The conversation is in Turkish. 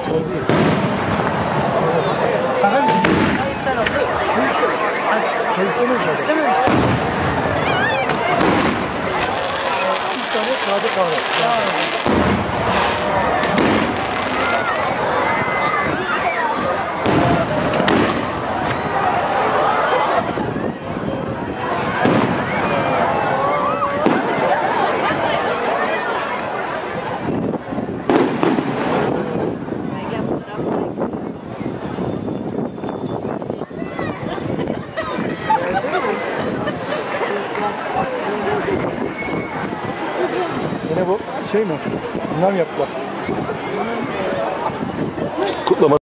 Sade kahve. Yine bu şey mi? Bunlar mı yaptılar?